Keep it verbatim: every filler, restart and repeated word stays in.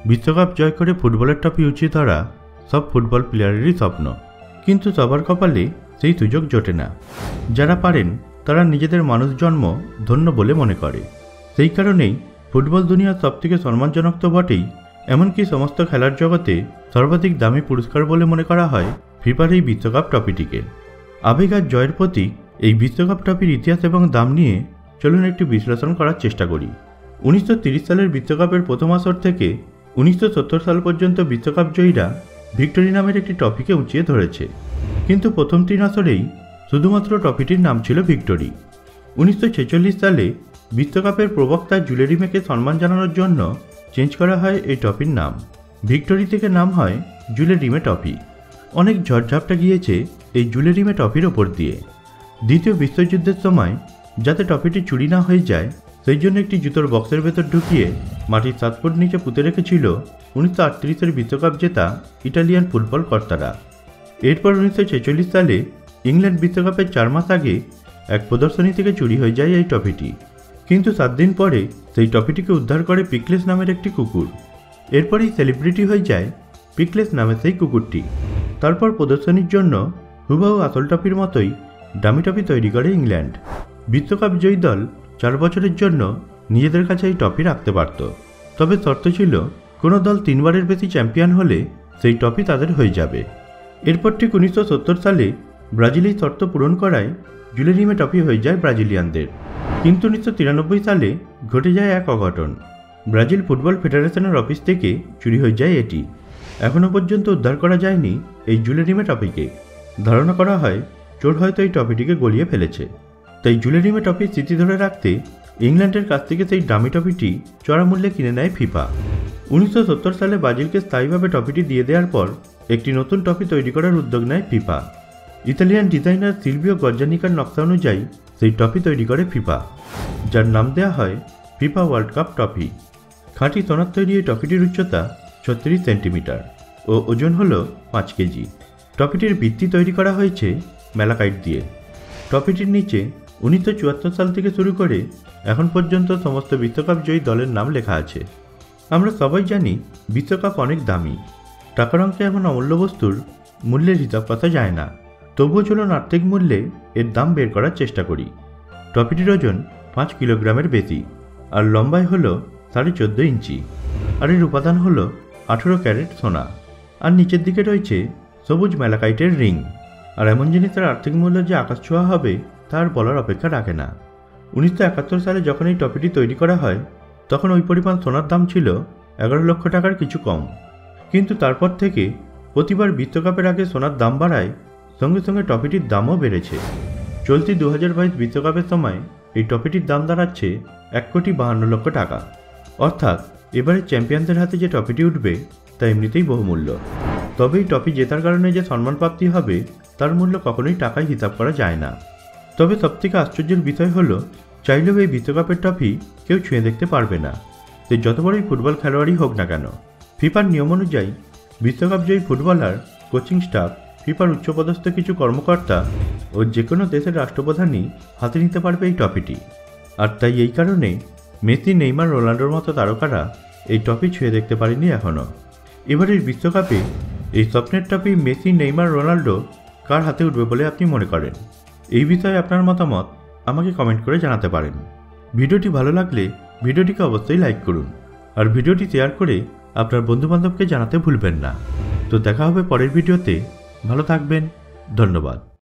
বিশ্বকাপ জয় করে ফুটবলের ট্রফি উঁচিয়ে ধরা সব ফুটবল প্লেয়ারেরই স্বপ্ন, কিন্তু সবার কপালে সেই সুযোগ জোটে না। যারা পারেন তারা নিজেদের মানুষ জন্ম ধন্য বলে মনে করে। সেই কারণেই ফুটবল দুনিয়ার সবথেকে সম্মানজনক তো বটেই, এমনকি সমস্ত খেলার জগতে সর্বাধিক দামি পুরস্কার বলে মনে করা হয় ফিফার এই বিশ্বকাপ ট্রফিটিকে। আবেগ আর জয়ের প্রতীক এই বিশ্বকাপ ট্রফির ইতিহাস এবং দাম নিয়ে চলুন একটু বিশ্লেষণ করার চেষ্টা করি। উনিশশো তিরিশ সালের বিশ্বকাপের প্রথম আসর থেকে উনিশশো সত্তর সাল পর্যন্ত বিশ্বকাপ জয়ীরা ভিক্টোরি নামের একটি ট্রফিকে উঁচিয়ে ধরেছে, কিন্তু প্রথম তিন আসরেই শুধুমাত্র ট্রফিটির নাম ছিল ভিক্টোরি। উনিশশো ছেচল্লিশ সালে বিশ্বকাপের প্রবক্তা জুলে রিমেকে সম্মান জানানোর জন্য চেঞ্জ করা হয় এই ট্রফির নাম। ভিক্টোরি থেকে নাম হয় জুলে রিমে ট্রফি। অনেক ঝড়ঝাপটা গিয়েছে এই জুলে রিমে ট্রফির ওপর দিয়ে। দ্বিতীয় বিশ্বযুদ্ধের সময় যাতে ট্রফিটি চুরি না হয়ে যায় সেই জন্য একটি জুতোর বক্সের ভেতর ঢুকিয়ে মাটির সাত ফুট নিচে পুঁতে রেখেছিল উনিশশো আটত্রিশের বিশ্বকাপ জেতা ইটালিয়ান ফুটবল কর্তারা। এরপর উনিশশো ছেচল্লিশ সালে ইংল্যান্ড বিশ্বকাপের চার মাস আগে এক প্রদর্শনী থেকে চুরি হয়ে যায় এই ট্রফিটি, কিন্তু সাত দিন পরে সেই ট্রফিটিকে উদ্ধার করে পিকলেস নামের একটি কুকুর। এরপরেই সেলিব্রিটি হয়ে যায় পিকলেস নামের সেই কুকুরটি। তারপর প্রদর্শনীর জন্য হুবহু আসল ট্রফির মতোই দামি ট্রফি তৈরি করে ইংল্যান্ড। বিশ্বকাপ জয়ী দল চার বছরের জন্য নিজেদের কাছে এই ট্রফি রাখতে পারত, তবে শর্ত ছিল কোনো দল তিনবারের বেশি চ্যাম্পিয়ন হলে সেই ট্রফি তাদের হয়ে যাবে। এরপর ঠিক উনিশশো সত্তর সালে ব্রাজিল এই শর্ত পূরণ করায় জুলে রিমে ট্রফি হয়ে যায় ব্রাজিলিয়ানদের। কিন্তু উনিশশো তিরানব্বই সালে ঘটে যায় এক অঘটন। ব্রাজিল ফুটবল ফেডারেশনের অফিস থেকে চুরি হয়ে যায় এটি। এখনও পর্যন্ত উদ্ধার করা যায়নি এই জুলে রিমে ট্রফিকে। ধারণা করা হয় চোর হয়তো এই ট্রফিটিকে গলিয়ে ফেলেছে। তাই জুলে রিমে ট্রফির স্মৃতি ধরে রাখতে ইংল্যান্ডের কাছ থেকে সেই দামি ট্রফিটি চড়া মূল্যে কিনে নেয় ফিফা। উনিশশো সত্তর সালে ব্রাজিলকে স্থায়ীভাবে ট্রফিটি দিয়ে দেওয়ার পর একটি নতুন ট্রফি তৈরি করার উদ্যোগ নেয় ফিফা। ইতালিয়ান ডিজাইনার সিলভিও গজ্জানিকার নকশা অনুযায়ী সেই ট্রফি তৈরি করে ফিফা, যার নাম দেওয়া হয় ফিফা ওয়ার্ল্ড কাপ ট্রফি। খাঁটি সোনার তৈরি এই ট্রফিটির উচ্চতা ছত্রিশ সেন্টিমিটার ও ওজন হল পাঁচ কেজি। ট্রফিটির ভিত্তি তৈরি করা হয়েছে ম্যালাকাইট দিয়ে। ট্রফিটির নিচে উনিশশো চুয়াত্তর সাল থেকে শুরু করে এখন পর্যন্ত সমস্ত বিশ্বকাপ জয়ী দলের নাম লেখা আছে। আমরা সবাই জানি বিশ্বকাপ অনেক দামি। টাকার অঙ্কে এমন অমূল্য বস্তুর মূল্যের হিসাব করা যায় না, তবুও চলুন আর্থিক মূল্যে এর দাম বের করার চেষ্টা করি। ট্রফিটির ওজন পাঁচ কিলোগ্রামের বেশি, আর লম্বায় হল সাড়ে চোদ্দো ইঞ্চি, আর এর উপাদান হল আঠেরো ক্যারেট সোনা। আর নিচের দিকে রয়েছে সবুজ ম্যালাকাইটের রিং। আর এমন জিনিসের আর্থিক মূল্য যে আকাশ ছোঁয়া হবে তার বলার অপেক্ষা রাখে না। উনিশশো একাত্তর সালে যখন এই ট্রফিটি তৈরি করা হয় তখন ওই পরিমাণ সোনার দাম ছিল এগারো লক্ষ টাকার কিছু কম, কিন্তু তারপর থেকে প্রতিবার বিশ্বকাপের আগে সোনার দাম বাড়ায়, সঙ্গে সঙ্গে ট্রফিটির দামও বেড়েছে। চলতি দু হাজার বাইশ বিশ্বকাপের সময় এই ট্রফিটির দাম দাঁড়াচ্ছে এক কোটি বাহান্ন লক্ষ টাকা। অর্থাৎ এবারে চ্যাম্পিয়নদের হাতে যে ট্রফিটি উঠবে তা এমনিতেই বহুমূল্য। তবে এই ট্রফি জেতার কারণে যে সম্মানপ্রাপ্তি হবে তার মূল্য কখনোই টাকায় হিসাব করা যায় না। তবে সবথেকে আশ্চর্যের বিষয় হলো চাইলেও এই বিশ্বকাপের ট্রফি কেউ ছুঁয়ে দেখতে পারবে না, সে যত বড়ই ফুটবল খেলোয়াড়ই হোক না কেন। ফিফার নিয়ম অনুযায়ী বিশ্বকাপ জয়ী ফুটবলার, কোচিং স্টাফ, ফিফার উচ্চপদস্থ কিছু কর্মকর্তা ও যে কোনো দেশের রাষ্ট্রপ্রধানই হাতে নিতে পারবে এই ট্রফিটি। আর তাই এই কারণে মেসি, নেইমার, রোনাল্ডোর মতো তারকারা এই ট্রফি ছুঁয়ে দেখতে পারেনি এখনও। এবারের বিশ্বকাপে এই স্বপ্নের ট্রফি মেসি, নেইমার, রোনাল্ডো কার হাতে উঠবে বলে আপনি মনে করেন? এই বিষয়ে আপনার মতামত আমাকে কমেন্ট করে জানাতে পারেন। ভিডিওটি ভালো লাগলে ভিডিওটিকে অবশ্যই লাইক করুন, আর ভিডিওটি শেয়ার করে আপনার বন্ধুবান্ধবকে জানাতে ভুলবেন না। তো দেখা হবে পরের ভিডিওতে। ভালো থাকবেন, ধন্যবাদ।